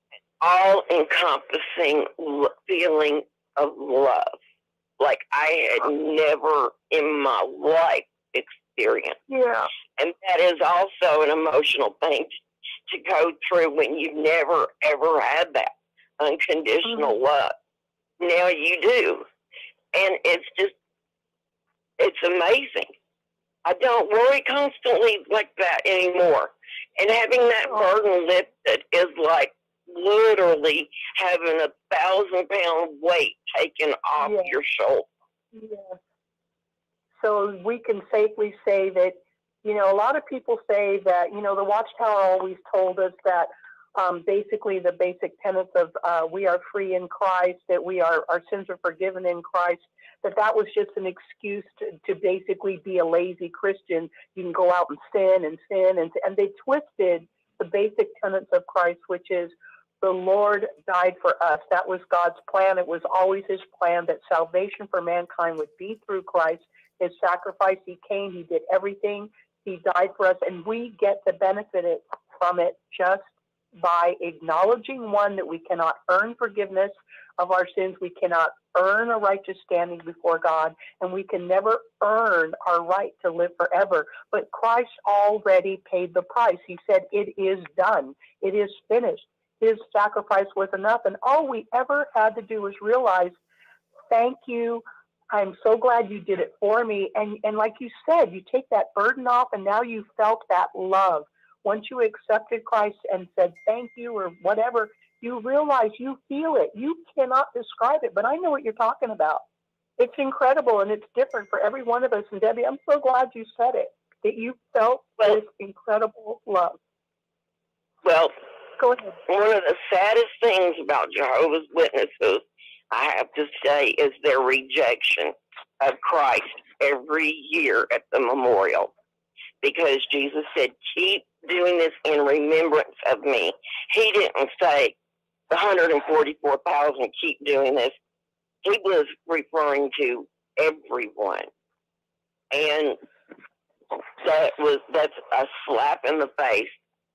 all-encompassing feeling of love, like I had never in my life experienced. Yeah. And that is also an emotional thing to go through when you've never, ever had that unconditional mm-hmm. love. Now you do. And it's just, it's amazing. I don't worry constantly like that anymore. And having that burden lifted is like literally having a thousand pound weight taken off yes. your shoulder. Yes. So we can safely say that, you know, a lot of people say that, you know, the Watchtower always told us that um, basically the basic tenets of uh, we are free in Christ, that we are, our sins are forgiven in Christ, that that was just an excuse to, to basically be a lazy Christian. You can go out and sin and sin, and, and they twisted the basic tenets of Christ, which is the Lord died for us. That was God's plan. It was always his plan that salvation for mankind would be through Christ. His sacrifice, he came, he did everything. He died for us, and we get to benefit it, from it just by acknowledging, one, that we cannot earn forgiveness of our sins. We cannot earn a righteous standing before God, and we can never earn our right to live forever. But Christ already paid the price. He said, it is done. It is finished. His sacrifice was enough, and all we ever had to do was realize, thank you, I'm so glad you did it for me. And, and like you said, you take that burden off, and now you felt that love. Once you accepted Christ and said thank you or whatever, you realize you feel it. You cannot describe it, but I know what you're talking about. It's incredible, and it's different for every one of us. And Debbie, I'm so glad you said it, that you felt well, this incredible love. Well, go ahead. One of the saddest things about Jehovah's Witnesses, I have to say, is their rejection of Christ every year at the memorial. Because Jesus said, keep doing this in remembrance of me. He didn't say the one hundred forty-four thousand keep doing this. He was referring to everyone. And that was that's a slap in the face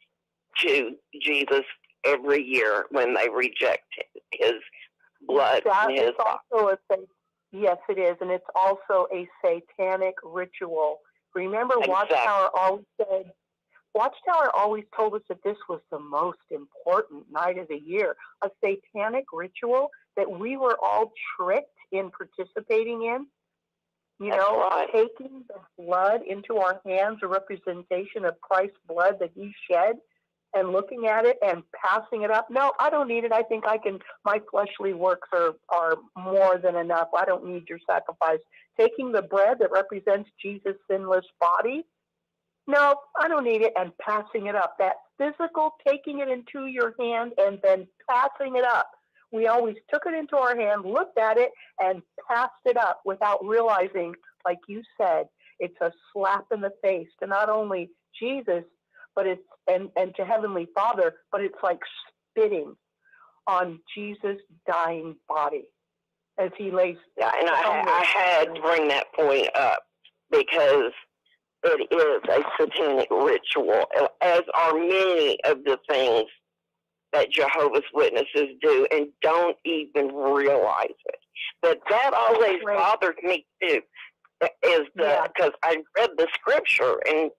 to Jesus every year when they reject his blood. That and his is also a, yes, it is, and it's also a satanic ritual. Remember, exactly. Watchtower always said, Watchtower always told us that this was the most important night of the year, a satanic ritual that we were all tricked in participating in. You That's know, right. Taking the blood into our hands, a representation of Christ's blood that he shed, and looking at it and passing it up. No, I don't need it. I think I can, my fleshly works are, are more than enough. I don't need your sacrifice. Taking the bread that represents Jesus' sinless body. No, I don't need it. And passing it up. That physical taking it into your hand and then passing it up. We always took it into our hand, looked at it, and passed it up without realizing, like you said, it's a slap in the face to not only Jesus, but it's and, and to Heavenly Father, but it's like spitting on Jesus' dying body as he lays. Yeah, and I, I had to bring that point up because it is a satanic ritual, as are many of the things that Jehovah's Witnesses do and don't even realize it. But that always right. bothered me too, is the because yeah. I read the scripture and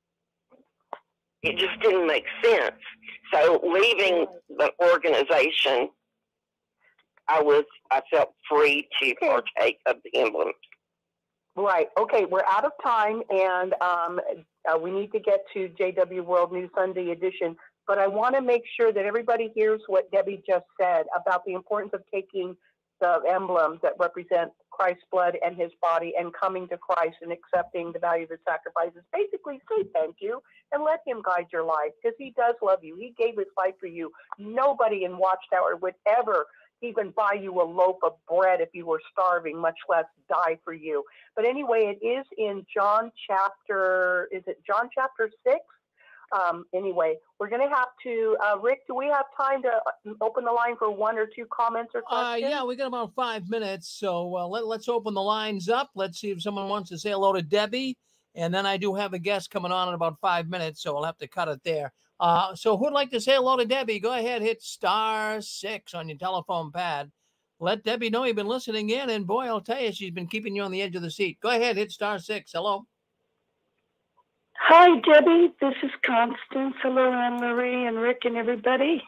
it just didn't make sense. So leaving the organization, I was I felt free to partake of the emblems. Right. Okay, we're out of time, and um, uh, we need to get to J W World News Sunday edition. But I want to make sure that everybody hears what Debbie just said about the importance of taking the emblems that represent Christ's blood and his body and coming to Christ and accepting the value of his sacrifices. Basically, say thank you and let him guide your life, because he does love you. He gave his life for you. Nobody in Watchtower would ever even buy you a loaf of bread if you were starving, much less die for you. But anyway, it is in John chapter, is it John chapter six? um, anyway, we're going to have to, uh, Rick, do we have time to open the line for one or two comments or questions? Uh, yeah, we got about five minutes. So uh, let, let's open the lines up. Let's see if someone wants to say hello to Debbie. And then I do have a guest coming on in about five minutes, so I'll have to cut it there. Uh, so who'd like to say hello to Debbie? Go ahead, hit star six on your telephone pad. Let Debbie know you've been listening in, and boy, I'll tell you, she's been keeping you on the edge of the seat. Go ahead, hit star six. Hello. Hi, Debbie. This is Constance. Hello, Anne-Marie and Rick and everybody.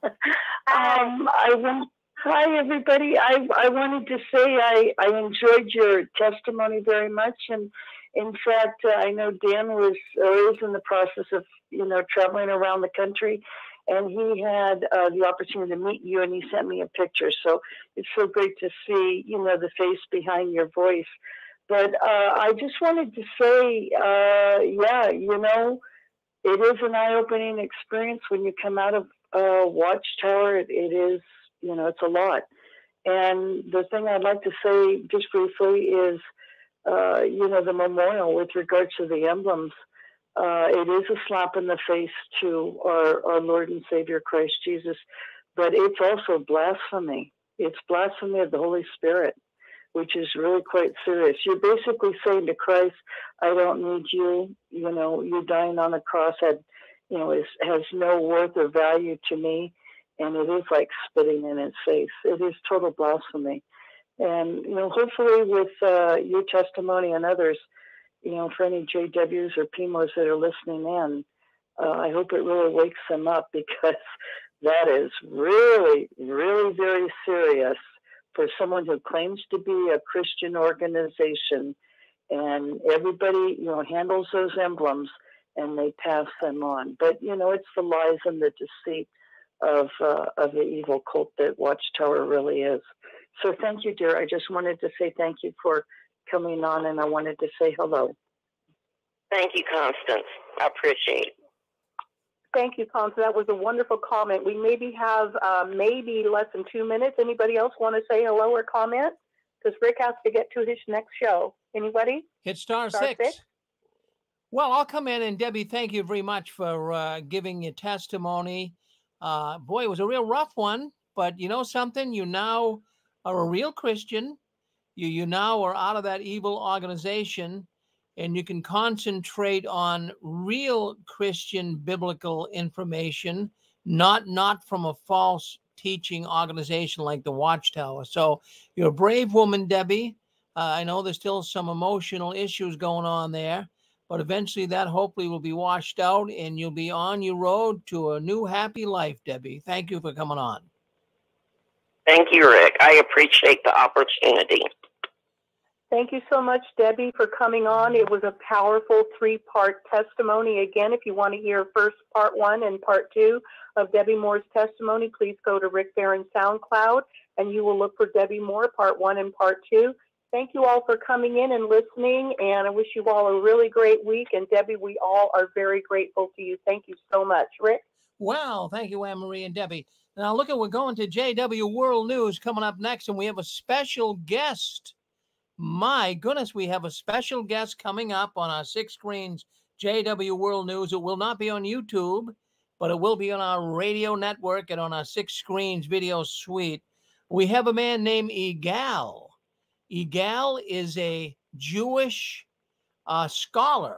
um, I want, hi, everybody. I, I wanted to say I, I enjoyed your testimony very much. And in fact, uh, I know Dan was, or is in the process of, you know, traveling around the country. And he had uh, the opportunity to meet you, and he sent me a picture. So it's so great to see, you know, the face behind your voice. But uh, I just wanted to say, uh, yeah, you know, it is an eye-opening experience when you come out of uh, Watchtower. It, it is, you know, it's a lot. And the thing I'd like to say just briefly is, uh, you know, the memorial with regards to the emblems. Uh, it is a slap in the face to our, our Lord and Savior Christ Jesus, but it's also blasphemy. It's blasphemy of the Holy Spirit, which is really quite serious. You're basically saying to Christ, I don't need you. You know, you dying on the cross had, you know, is, has no worth or value to me. And it is like spitting in his face. It is total blasphemy. And, you know, hopefully with uh, your testimony and others, you know, for any J Ws or P M Os that are listening in, uh, I hope it really wakes them up, because that is really, really very serious for someone who claims to be a Christian organization, and everybody, you know, handles those emblems and they pass them on. But, you know, it's the lies and the deceit of uh, of the evil cult that Watchtower really is. So thank you, dear. I just wanted to say thank you for coming on, and I wanted to say hello. Thank you, Constance. I appreciate it. Thank you, Constance. That was a wonderful comment. We maybe have uh, maybe less than two minutes. Anybody else want to say hello or comment? Because Rick has to get to his next show. Anybody? Hit star, Star six. six? Well, I'll come in, and Debbie, thank you very much for uh, giving your testimony. Uh, boy, it was a real rough one, but you know something? You now are a real Christian. You, you now are out of that evil organization, and you can concentrate on real Christian biblical information, not, not from a false teaching organization like the Watchtower. So you're a brave woman, Debbie. Uh, I know there's still some emotional issues going on there, but eventually that hopefully will be washed out, and you'll be on your road to a new happy life, Debbie. Thank you for coming on. Thank you, Rick. I appreciate the opportunity. Thank you so much, Debbie, for coming on. It was a powerful three-part testimony. Again, if you want to hear first part one and part two of Debbie Moore's testimony, please go to Rick Barron SoundCloud, and you will look for Debbie Moore, part one and part two. Thank you all for coming in and listening, and I wish you all a really great week. And Debbie, we all are very grateful to you. Thank you so much. Rick? Well, thank you, Anne-Marie and Debbie. Now, look at, we're going to J W World News coming up next, and we have a special guest. My goodness, we have a special guest coming up on our Six Screens J W World News. It will not be on YouTube, but it will be on our radio network and on our Six Screens video suite. We have a man named Igal. Igal is a Jewish uh, scholar.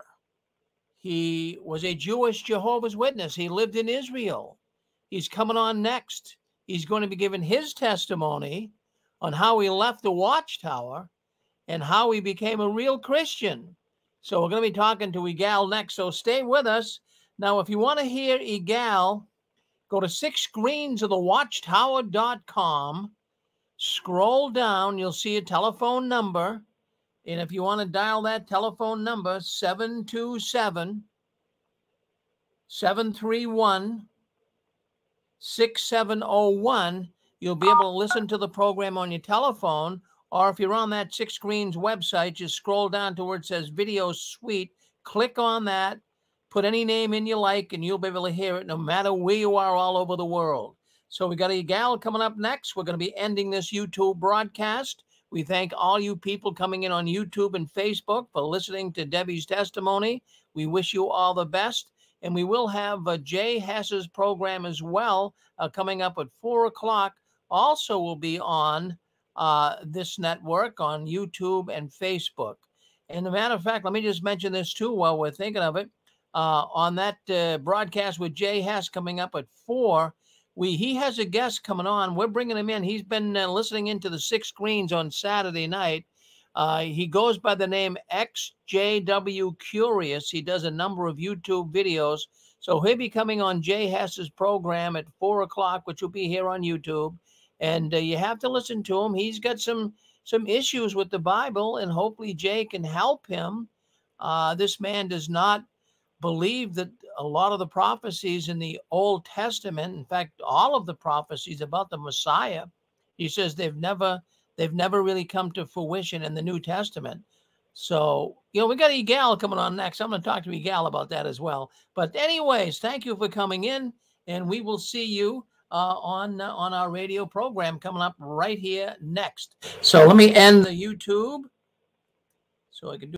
He was a Jewish Jehovah's Witness. He lived in Israel. He's coming on next. He's going to be giving his testimony on how he left the Watchtower and how he became a real Christian. So we're going to be talking to Igal next, so stay with us. Now, if you want to hear Igal, go to six screens of the watchtower dot com. Scroll down, you'll see a telephone number. And if you want to dial that telephone number, seven two seven, seven three one, six seven zero one, you'll be able to listen to the program on your telephone. Or if you're on that Six Screens website, just scroll down to where it says Video Suite. Click on that. Put any name in you like, and you'll be able to hear it no matter where you are all over the world. So we got a gal coming up next. We're going to be ending this YouTube broadcast. We thank all you people coming in on YouTube and Facebook for listening to Debbie's testimony. We wish you all the best. And we will have uh, Jay Hess's program as well, uh, coming up at four o'clock. Also will be on uh, this network on YouTube and Facebook. And a matter of fact, let me just mention this too while we're thinking of it. Uh, on that uh, broadcast with Jay Hess coming up at four, we he has a guest coming on. We're bringing him in. He's been uh, listening into the six screens on Saturday night. Uh, he goes by the name X J W Curious. He does a number of YouTube videos. So he'll be coming on Jay Hess's program at four o'clock, which will be here on YouTube. And uh, you have to listen to him. He's got some some issues with the Bible, and hopefully Jay can help him. Uh, this man does not believe that a lot of the prophecies in the Old Testament, in fact, all of the prophecies about the Messiah, he says they've never they've never really come to fruition in the New Testament. So, you know, we got Egal coming on next. I'm going to talk to Egal about that as well. But anyways, thank you for coming in, and we will see you uh, on uh, on our radio program coming up right here next. So let me end the YouTube so I can do